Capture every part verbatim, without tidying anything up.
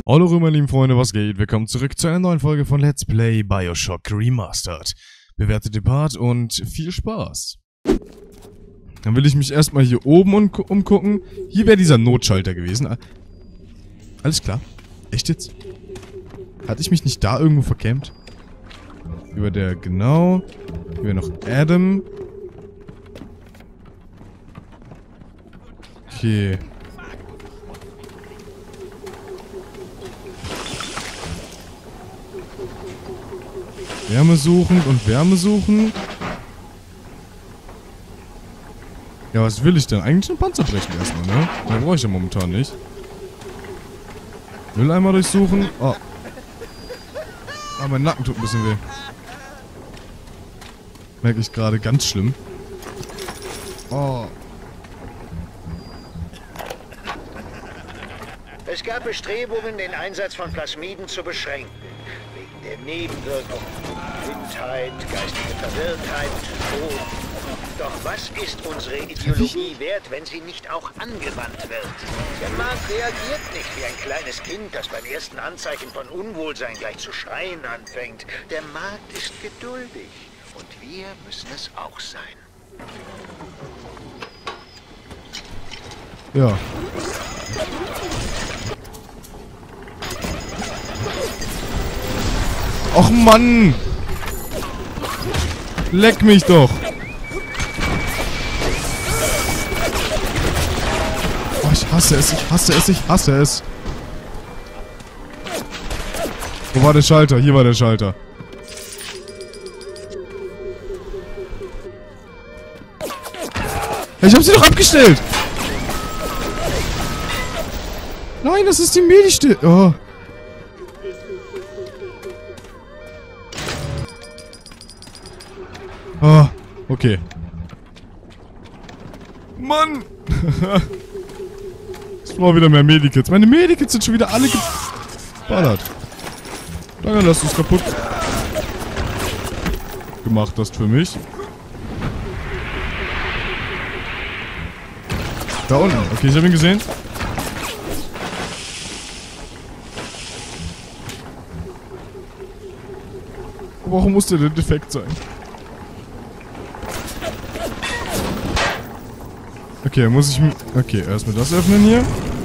Hallo meine lieben Freunde, was geht? Willkommen zurück zu einer neuen Folge von Let's Play Bioshock Remastered. Bewertet den Part und viel Spaß. Dann will ich mich erstmal hier oben umgucken. Hier wäre dieser Notschalter gewesen. Alles klar. Echt jetzt? Hatte ich mich nicht da irgendwo verkämmt? Über der, genau. Hier wäre noch Adam. Okay. Wärme suchen und Wärme suchen. Ja, was will ich denn? Eigentlich einen Panzer brechen erstmal, ne? Den brauche ich ja momentan nicht. Mülleimer durchsuchen. Oh. Ah, mein Nacken tut ein bisschen weh. Merke ich gerade ganz schlimm. Oh. Es gab Bestrebungen, den Einsatz von Plasmiden zu beschränken. Wegen der Nebenwirkungen. Blindheit, geistige Verwirrtheit, Tod. Doch was ist unsere Ideologie wert, wenn sie nicht auch angewandt wird? Der Markt reagiert nicht wie ein kleines Kind, das beim ersten Anzeichen von Unwohlsein gleich zu schreien anfängt. Der Markt ist geduldig. Und wir müssen es auch sein. Ja. Och Mann! Leck mich doch! Oh, ich hasse es, ich hasse es, ich hasse es! Wo war der Schalter? Hier war der Schalter. Ich hab sie doch abgestellt! Nein, das ist die Medi-Still. Oh. Oh, okay. Mann! Ich brauche wieder mehr Medikits. Meine Medikits sind schon wieder alle geballert. Danke, dass du es kaputt gemacht hast für mich. Da unten. Okay, ich habe ihn gesehen. Warum muss der denn defekt sein? Okay, muss ich... Okay, erstmal das öffnen hier.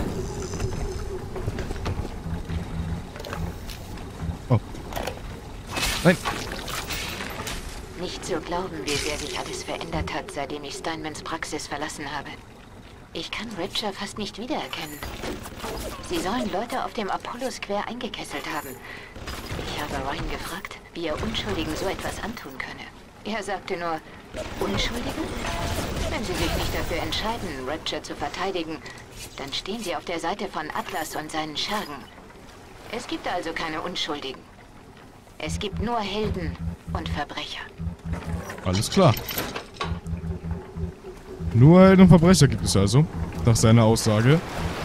Oh. Nein. Nicht zu glauben, wie sehr sich alles verändert hat, seitdem ich Steinmans Praxis verlassen habe. Ich kann Rapture fast nicht wiedererkennen. Sie sollen Leute auf dem Apollo Square eingekesselt haben. Ich habe Ryan gefragt, wie er Unschuldigen so etwas antun könne. Er sagte nur, Unschuldigen? Wenn sie sich nicht dafür entscheiden, Rapture zu verteidigen, dann stehen sie auf der Seite von Atlas und seinen Schergen. Es gibt also keine Unschuldigen. Es gibt nur Helden und Verbrecher. Alles klar. Nur Helden und Verbrecher gibt es also, nach seiner Aussage.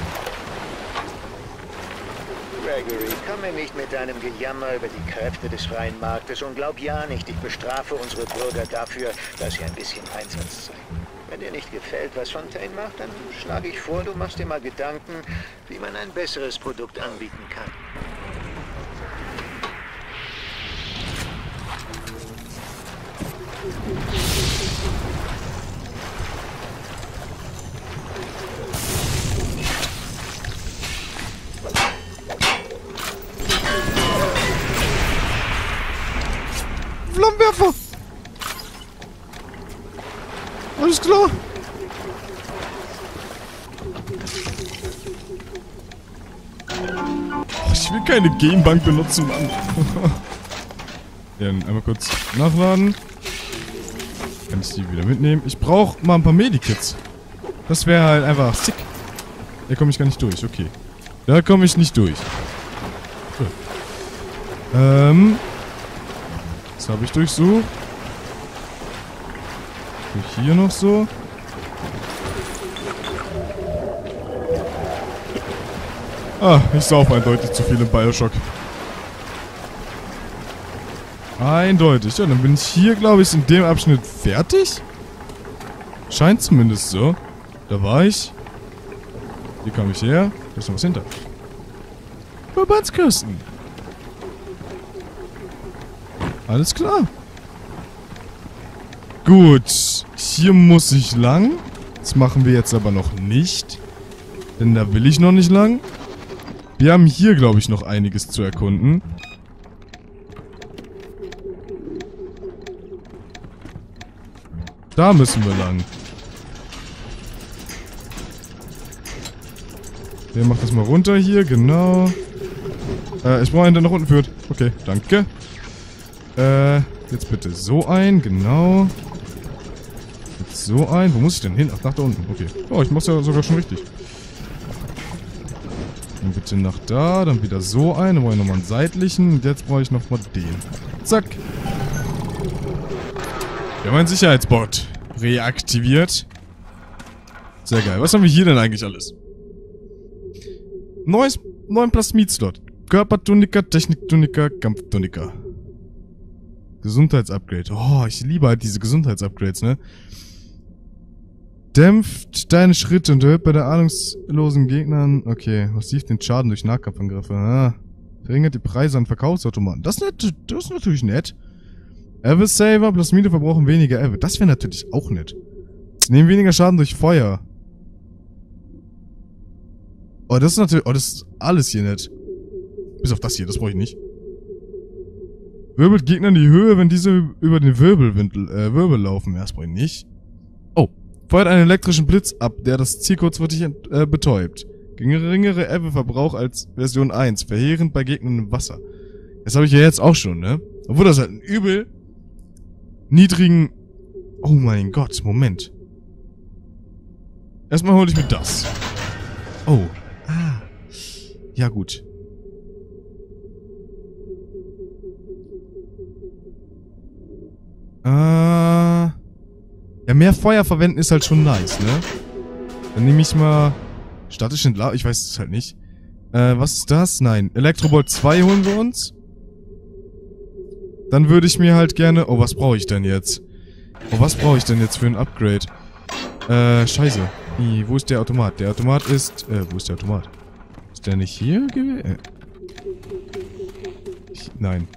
Gregory, komme nicht mit deinem Gejammer über die Kräfte des freien Marktes und glaub ja nicht, ich bestrafe unsere Bürger dafür, dass sie ein bisschen Einsatz zeigen. Wenn dir nicht gefällt, was Fontaine macht, dann schlage ich vor, du machst dir mal Gedanken, wie man ein besseres Produkt anbieten kann. Flammenwerfer! Alles klar! Oh, ich will keine Gamebank benutzen, Mann. Ja, dann einmal kurz nachladen. Kann ich die wieder mitnehmen? Ich brauche mal ein paar Medikits. Das wäre halt einfach sick. Da komme ich gar nicht durch, okay. Da komme ich nicht durch. Gut. Ähm... Das habe ich durchsucht. Und hier noch so. Ah, ich sauf eindeutig zu viel im Bioshock. Eindeutig. Ja, dann bin ich hier, glaube ich, in dem Abschnitt fertig. Scheint zumindest so. Da war ich. Hier kam ich her. Da ist noch was hinter. Verbandskasten. Alles klar. Gut. Hier muss ich lang. Das machen wir jetzt aber noch nicht. Denn da will ich noch nicht lang. Wir haben hier, glaube ich, noch einiges zu erkunden. Da müssen wir lang. Der macht das mal runter hier, genau. Äh, ich brauche einen, der nach unten führt. Okay, danke. Äh, jetzt bitte so ein, genau. Jetzt so ein. Wo muss ich denn hin? Ach, nach da unten. Okay. Oh, ich mach's ja sogar schon richtig. Dann bitte nach da, dann wieder so ein. Dann brauche ich nochmal einen seitlichen. Und jetzt brauche ich nochmal den. Zack. Wir haben einen Sicherheitsbot reaktiviert. Sehr geil. Was haben wir hier denn eigentlich alles? Neues, neuen Plasmid-Slot. Körpertunika, Techniktunika, Kampftunika. Gesundheitsupgrade. Oh, ich liebe halt diese Gesundheitsupgrades, ne? Dämpft deine Schritte und erhöht bei der ahnungslosen Gegnern. Okay, massiv den Schaden durch Nahkampfangriffe. Ah. Verringert die Preise an Verkaufsautomaten. Das ist, nett, das ist natürlich nett. Ever-Saver, Plasmide verbrauchen weniger Ever. Das wäre natürlich auch nett. Sie nehmen weniger Schaden durch Feuer. Oh, das ist natürlich... Oh, das ist alles hier nett. Bis auf das hier, das brauche ich nicht. Wirbelt Gegner in die Höhe, wenn diese über den Wirbelwind, äh, Wirbel laufen. Ja, das brauche ich nicht. Oh. Feuert einen elektrischen Blitz ab, der das Ziel kurzfristig äh, betäubt. Geringere Ever-Verbrauch als Version eins. Verheerend bei Gegnern im Wasser. Das habe ich ja jetzt auch schon, ne? Obwohl das halt ein übel niedrigen... Oh mein Gott, Moment. Erstmal hole ich mir das. Oh. Ah. Ja, gut. Äh... Ja, mehr Feuer verwenden ist halt schon nice, ne? Dann nehme ich mal... Statische Entladung? Ich weiß es halt nicht. Äh, was ist das? Nein. Elektrobolt zwei holen wir uns. Dann würde ich mir halt gerne... Oh, was brauche ich denn jetzt? Oh, was brauche ich denn jetzt für ein Upgrade? Äh, scheiße. Ih, wo ist der Automat? Der Automat ist... Äh, wo ist der Automat? Ist der nicht hier gewesen? Äh. Ich, nein.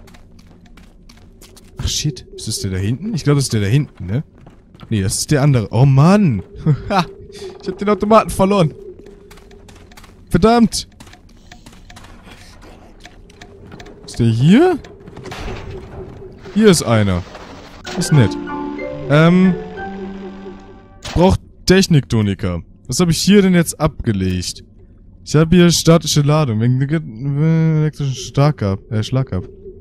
Ach, shit. Ist das der da hinten? Ich glaube, das ist der da hinten, ne? Nee, das ist der andere. Oh, Mann. Ich hab den Automaten verloren. Verdammt. Ist der hier? Hier ist einer. Ist nett. Ähm. Ich brauch Techniktunika. Was habe ich hier denn jetzt abgelegt? Ich habe hier statische Ladung. Wegen elektrischen Starkab, äh, Schlagab.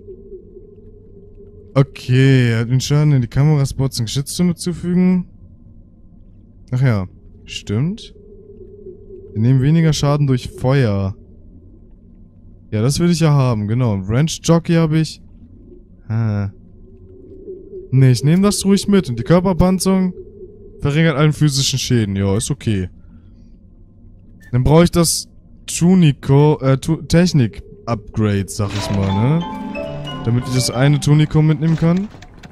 Okay, den Schaden in die Kameraspots und Geschütztürme zufügen. Ach ja, stimmt. Wir nehmen weniger Schaden durch Feuer. Ja, das will ich ja haben, genau. Wrench Jockey habe ich. Ah. Nee, ich nehme das ruhig mit. Und die Körperpanzerung verringert allen physischen Schäden. Ja, ist okay. Dann brauche ich das Tunico, äh, tu Technik-Upgrade, sag ich mal, ne? Damit ich das eine Tunico mitnehmen kann.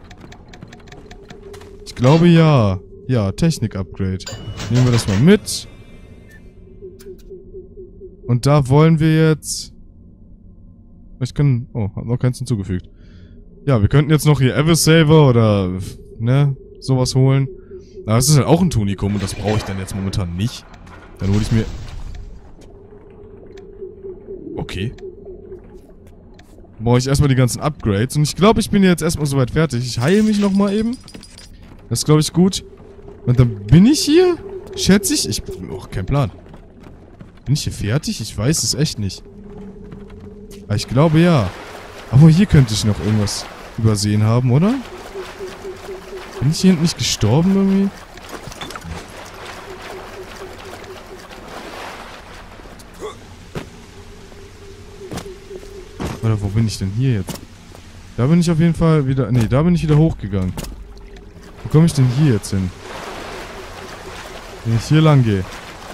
Ich glaube ja. Ja, Technik-Upgrade. Nehmen wir das mal mit. Und da wollen wir jetzt... Ich kann... Oh, hab noch keins hinzugefügt. Ja, wir könnten jetzt noch hier Ever-Saver oder... Ne? Sowas holen. Aber das ist halt auch ein Tunikum und das brauche ich dann jetzt momentan nicht. Dann hole ich mir... Okay. Dann brauche ich erstmal die ganzen Upgrades. Und ich glaube, ich bin jetzt erstmal soweit fertig. Ich heile mich nochmal eben. Das ist, glaube ich, gut. Und dann bin ich hier? Schätze ich? Ich bin auch kein Plan. Bin ich hier fertig? Ich weiß es echt nicht. Aber ich glaube ja. Aber hier könnte ich noch irgendwas übersehen haben, oder? Bin ich hier hinten nicht gestorben irgendwie? Oder wo bin ich denn hier jetzt? Da bin ich auf jeden Fall wieder... Nee, da bin ich wieder hochgegangen. Wo komme ich denn hier jetzt hin? Wenn ich hier lang gehe.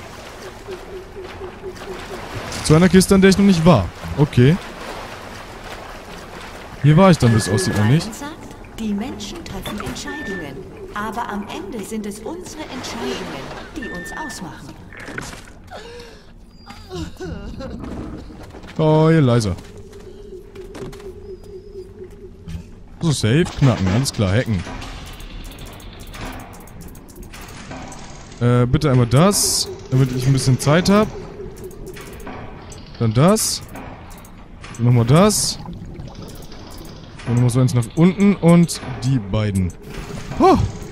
Zu einer Kiste, an der ich noch nicht war. Okay. Hier war ich dann, bis aussieht, noch nicht. Die Menschen treffen Entscheidungen. Aber am Ende sind es unsere Entscheidungen, die uns ausmachen. Oh, hier leiser. So, safe, knacken, alles klar, hacken. Äh, bitte einmal das, damit ich ein bisschen Zeit habe. Dann das. Dann nochmal das. Dann nochmal so eins nach unten und die beiden. Oh.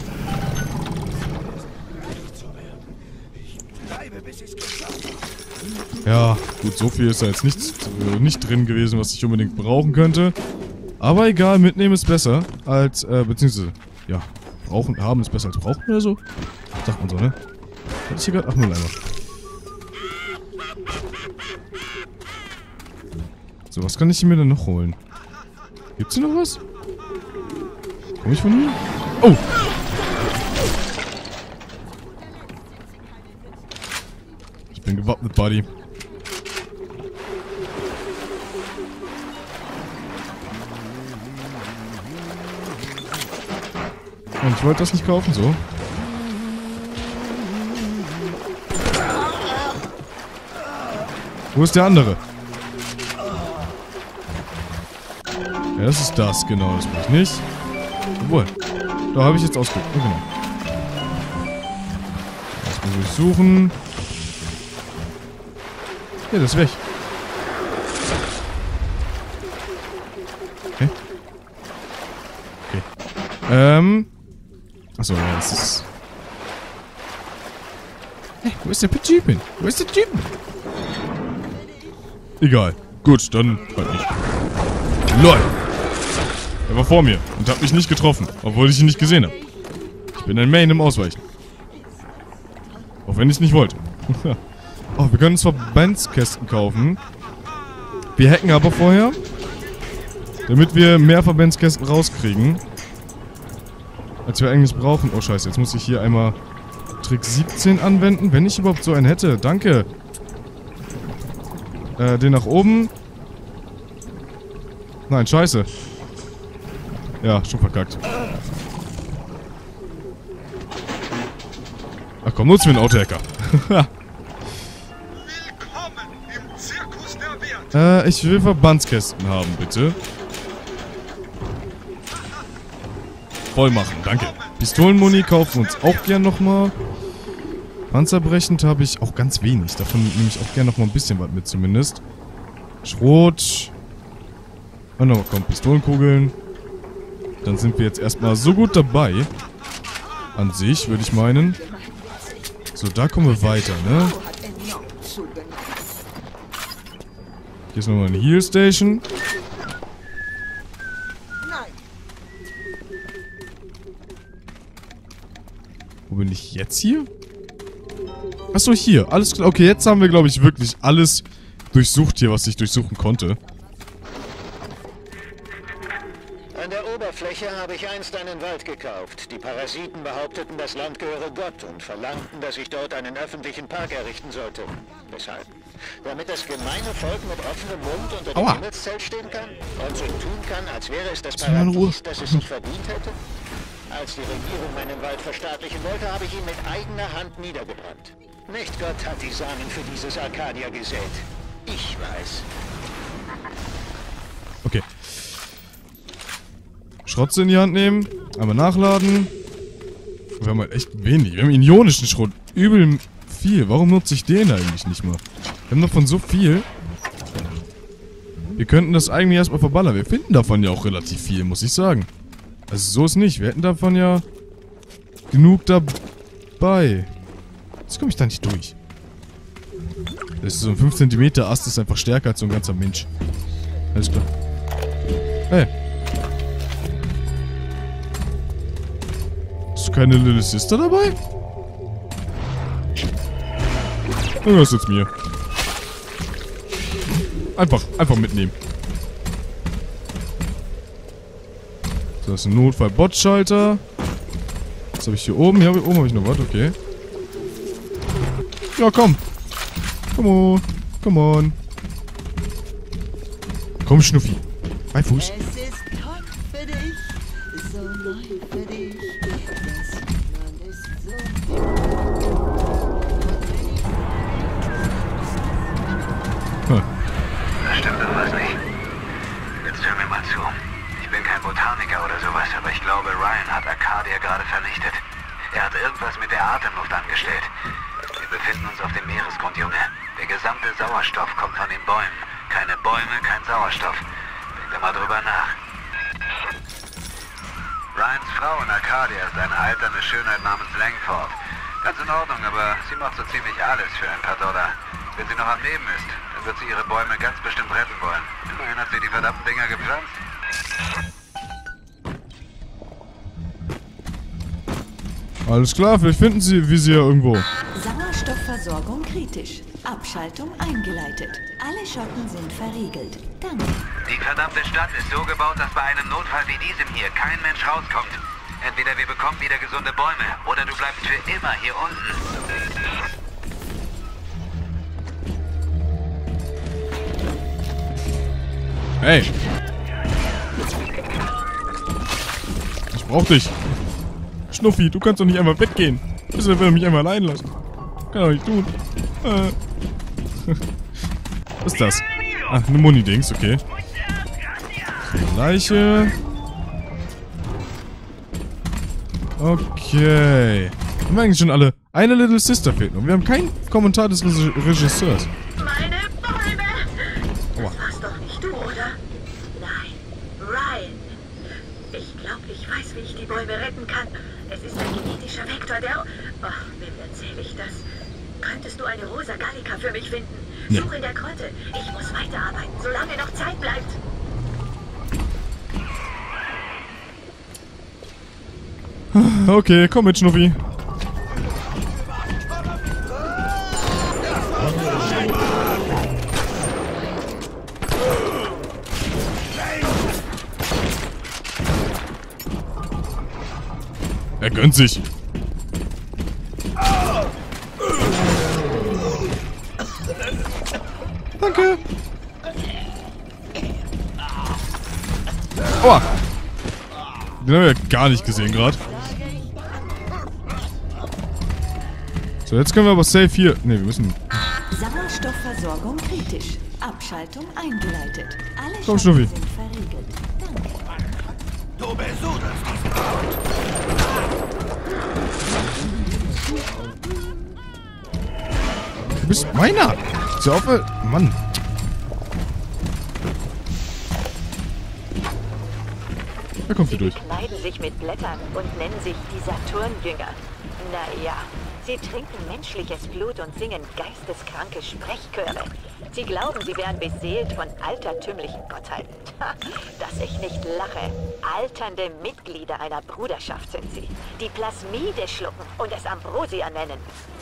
Ja, gut, so viel ist da jetzt nicht, äh, nicht drin gewesen, was ich unbedingt brauchen könnte. Aber egal, mitnehmen ist besser als, äh, beziehungsweise, ja, brauchen, haben ist besser als brauchen oder so. Sagt man so, ne? Hatte ich hier gerade? Ach, Mülleimer. So, was kann ich mir denn noch holen? Gibt's hier noch was? Komm ich von hier? Oh! Ich bin gewappnet, Buddy. Und ich wollte das nicht kaufen, so. Wo ist der andere? Ja, das ist das, genau, das will ich nicht. Obwohl, da habe ich jetzt ausgeguckt, ja, genau. Das muss ich suchen. Ja, das ist weg. Okay. Okay. Ähm. Achso, ja, das ist... Hey, wo ist der Typ hin? Wo ist der Typ? Egal. Gut, dann halt nicht. LOL! Er war vor mir und hat mich nicht getroffen, obwohl ich ihn nicht gesehen habe. Ich bin ein Main im Ausweichen. Auch wenn ich es nicht wollte. Oh, wir können uns Verbandskästen kaufen. Wir hacken aber vorher, damit wir mehr Verbandskästen rauskriegen, als wir eigentlich brauchen. Oh scheiße, jetzt muss ich hier einmal Trick siebzehn anwenden, wenn ich überhaupt so einen hätte. Danke. Äh, den nach oben. Nein, scheiße. Ja, schon verkackt. Ach komm, nutzen wir einen Autohacker. äh, ich will Verbandskästen haben, bitte. Voll machen, danke. Pistolenmuni kaufen wir uns auch gern nochmal. Panzerbrechend habe ich auch ganz wenig. Davon nehme ich auch gern nochmal ein bisschen was mit zumindest. Schrot. Und noch kommt Pistolenkugeln. Dann sind wir jetzt erstmal so gut dabei. An sich, würde ich meinen. So, da kommen wir weiter, ne? Hier ist nochmal eine Heal Station. Wo bin ich jetzt hier? Achso, hier. Alles klar. Okay, jetzt haben wir, glaube ich, wirklich alles durchsucht hier, was ich durchsuchen konnte. An der Oberfläche habe ich einst einen Wald gekauft. Die Parasiten behaupteten, das Land gehöre Gott und verlangten, dass ich dort einen öffentlichen Park errichten sollte. Weshalb? Damit das gemeine Volk mit offenem Mund unter dem Aua. Himmelszelt stehen kann und so tun kann, als wäre es das Lass mich mal in Ruhe. Paradies, das es sich verdient hätte? Als die Regierung meinen Wald verstaatlichen wollte, habe ich ihn mit eigener Hand niedergebrannt. Nicht Gott hat die Samen für dieses Arcadia gesät. Ich weiß. Okay. Schrotze in die Hand nehmen. Einmal nachladen. Wir haben halt echt wenig. Wir haben ionischen Schrot. Übel viel. Warum nutze ich den eigentlich nicht mal? Wir haben davon so viel. Wir könnten das eigentlich erstmal verballern. Wir finden davon ja auch relativ viel, muss ich sagen. Also so ist nicht. Wir hätten davon ja genug dabei. Jetzt komme ich da nicht durch. Das ist so ein fünf Zentimeter Ast, ist einfach stärker als so ein ganzer Mensch. Alles klar. Hey. Ist keine Little Sister dabei? Oh, das ist jetzt mir. Einfach, einfach mitnehmen. So, das ist ein Notfall-Bot-Schalter. Was habe ich hier oben? Ja, hier oben habe ich noch was, okay. Ja, komm. Come on. Come on. Komm, Schnuffi. Bei Fuß. Es ist Gott für dich, so neu für dich. Das Land ist so... Arcadia gerade vernichtet. Er hat irgendwas mit der Atemluft angestellt. Wir befinden uns auf dem Meeresgrund, Junge. Der gesamte Sauerstoff kommt von den Bäumen. Keine Bäume, kein Sauerstoff. Denk da mal drüber nach. Ryans Frau in Arcadia ist eine alternde Schönheit namens Langford. Ganz in Ordnung, aber sie macht so ziemlich alles für ein paar Dollar. Wenn sie noch am Leben ist, dann wird sie ihre Bäume ganz bestimmt retten wollen. Immerhin hat sie die verdammten Dinger gepflanzt. Alles klar, vielleicht finden Sie wie Sie ja irgendwo. Sauerstoffversorgung kritisch. Abschaltung eingeleitet. Alle Schotten sind verriegelt. Danke. Die verdammte Stadt ist so gebaut, dass bei einem Notfall wie diesem hier kein Mensch rauskommt. Entweder wir bekommen wieder gesunde Bäume, oder du bleibst für immer hier unten. Hey! Ich brauch dich! Schnuffi, du kannst doch nicht einmal weggehen! Wieso will er mich einmal allein lassen? Kann doch nicht tun. Äh. Was ist das? Ach, eine Muni-Dings, okay. So, Leiche. Okay. Haben wir eigentlich schon alle. Eine Little Sister fehlt noch. Wir haben keinen Kommentar des Re Regisseurs. Meine Bäume! Aua. Das warst doch nicht du, oder? Nein, Ryan. Ich glaube, ich weiß, wie ich die Bäume retten kann. Es ist ein genetischer Vektor, der... Ach, wem erzähle ich das? Könntest du eine rosa Gallica für mich finden? Nee. Such in der Grotte. Ich muss weiterarbeiten, solange noch Zeit bleibt. Okay, komm mit, Schnuffi. Er gönnt sich. Danke. Oh. Den haben wir ja gar nicht gesehen gerade. So, jetzt können wir aber safe hier... Ne, wir müssen... Sauerstoffversorgung kritisch. Abschaltung eingeleitet. Alle Komm, Schotten Schnuffi. sind verriegelt. Danke. Du bist meiner! So auf... Mann. Da kommt sie Sie durch. bekleiden sich mit Blättern und nennen sich die Saturnjünger. Naja, sie trinken menschliches Blut und singen geisteskranke Sprechchöre. Sie glauben, sie wären beseelt von altertümlichen Gottheiten. Ha, dass ich nicht lache. Alternde Mitglieder einer Bruderschaft sind sie, die Plasmide schlucken und es Ambrosia nennen.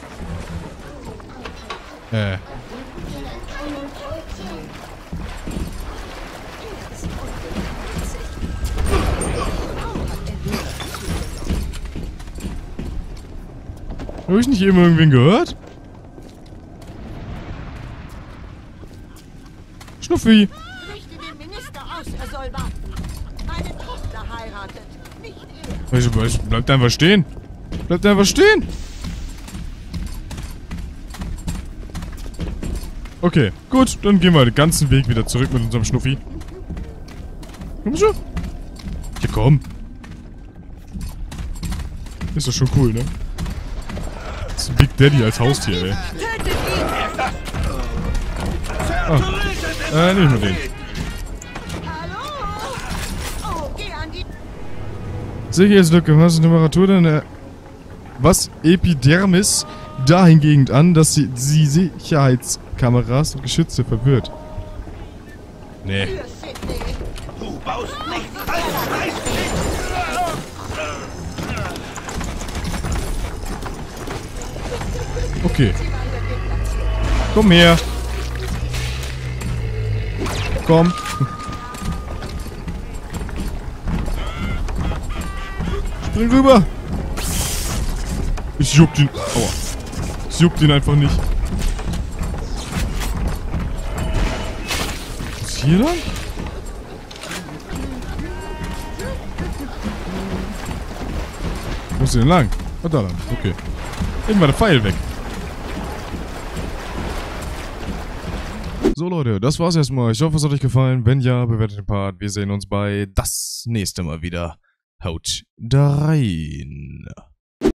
Äh. Habe ich nicht eben irgendwen gehört? Schnuffi! Richte den Minister aus, er soll warten. Meine Tochter heiratet, nicht er. Ich, ich, bleibt einfach stehen! Bleibt einfach stehen! Okay, gut, dann gehen wir den ganzen Weg wieder zurück mit unserem Schnuffi. Komm schon! Ja, komm! Ist doch schon cool, ne? Das ist ein Big Daddy als Haustier, ey. Ah. Äh, nicht mehr den. Sicherheitslücke, was ist die Temperatur denn? Äh, was? Epidermis dahingehend an, dass sie die Sicherheitskameras und Geschütze verwirrt. Nee. Du baust nicht Okay. Komm her. Komm. Spring rüber. Ich juckt ihn. Aua. Ich juckt ihn einfach nicht. Was ist hier lang? Wo ist denn lang? Ah, da lang. Okay. Eben war der Pfeil weg. So Leute, das war's erstmal. Ich hoffe, es hat euch gefallen. Wenn ja, bewertet den Part. Wir sehen uns bei das nächste Mal wieder. Haut da rein.